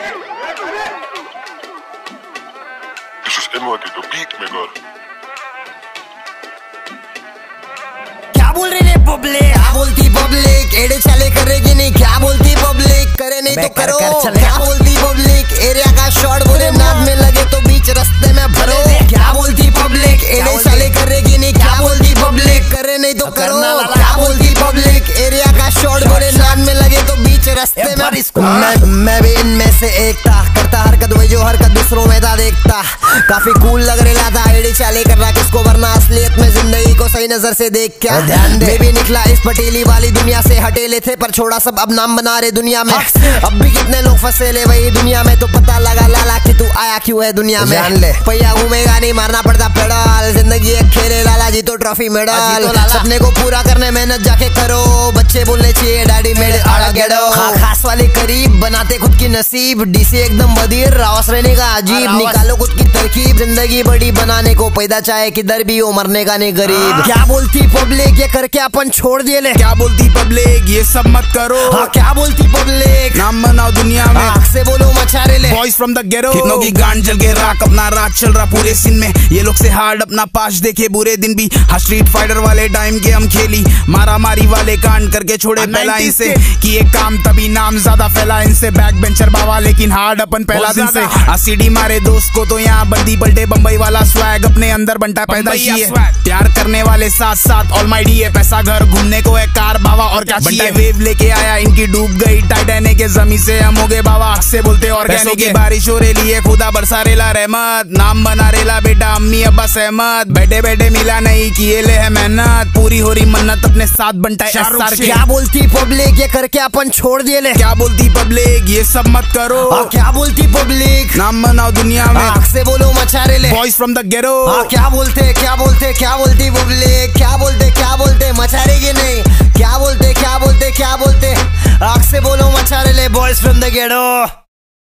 क्या बोल रही है पब्लिक, क्या बोलती पब्लिक, एड़े चले करेगी नहीं, क्या बोलती पब्लिक, करे नहीं तो करो, क्या बोलती पब्लिक, एरिया का शॉट बोले नाक में लगे तो बीच रास्ते में भरो, क्या बोलती पब्लिक, एड़े चले करेगी नहीं, क्या बोलती पब्लिक, करे नहीं तो करो, क्या बोलती पब्लिक, एरिया का शॉट बोले नाक में लगे तो बीच रास्ते में। मैं भी इनमें से एक था, करता हरकत वही जो हरकत दूसरों में था देखता, काफी कूल लग रहा था, एड़ी चाले कर रहा किसको, वरना असलियत में जिंदगी को सही नजर से देख क्या ध्यान दे। मैं भी निकला इस पटेली वाली दुनिया से, हटेले थे पर छोड़ा सब, अब नाम बना रहे दुनिया में, अब भी कितने लोग फंसे ले वही दुनिया में, तो पता लगा लाला कि तू आया क्यों है दुनिया में, जान ले पैया घूमेगा नहीं, मारना पड़ता पेडल, जिंदगी एक खेले लाला जी तो ट्रॉफी मेडल, सपने को पूरा करने मेहनत जाके करो, बच्चे बोलने चाहिए डैडी मेड आड़ा गेडो, खास वाले करीब बनाते खुद की नसीब, डीसी एकदम बदीर, रावस रहने का अजीब, निकालो खुद की तरकीब, जिंदगी बड़ी बनाने को, पैदा चाहे किधर भी हो, मरने का नहीं गरीब। क्या बोलती पब्लिक, ये करके अपन छोड़ दिए ले, क्या बोलती पब्लिक, ये सब मत करो, क्या बोलती पब्लिक, नाम बनाओ दुनिया में, आँख से बोलो मचारे ले, बॉयज फ्रॉम द गेरो, कितनों की गांड जल के राख, अपना राज चल रहा पूरे सीन में, ये लोग से हार्ड अपना पास देखे बुरे दिन भी, हाँ स्ट्रीट फाइटर वाले टाइम के हम खेली, मारा मारी वाले कांड करके छोड़े पहला इनसे, कि ये काम तभी नाम ज्यादा फैला इनसे, बैक बेंचर बाबा लेकिन हार्ड अपन पहला दिन से, सीडी मारे दोस्त को तो यहाँ बंदी पलटे, बम्बई वाला स्वैग अपने अंदर बनता पैदा ही है, प्यार करने वाले साथ साथ ऑलमाइटी है, पैसा घर घूमने को है कार बाबा और क्या चाहिए, वेव लेके आया इनकी डूब गई टाइटैनिक के जमी से, हम हो गए बाबा से बोलते ऑर्गेनिक की बारिश हो रही है, खुदा बरसा रेला रहमत, नाम बना रेला बेटा अम्मी अब्बा सहमत, बैठे बैठे मिला नहीं किए ले है मेहनत, पूरी हो रही मन्नत अपने साथ बनता है। क्या बोलती पब्लिक, ये करके अपन छोड़ दिए ले, क्या बोलती पब्लिक, ये सब मत करो, क्या बोलती पब्लिक, नाम बनाओ दुनिया में, आँख से बोलो मचारे ले, बॉयज फ्रॉम द गेरो, क्या बोलते क्या बोलते क्या बोलती पब्लिक, क्या बोलते मचारे की नहीं, क्या बोलते आँख से बोलो मचारे ले, बॉयज फ्रॉम द गेरो।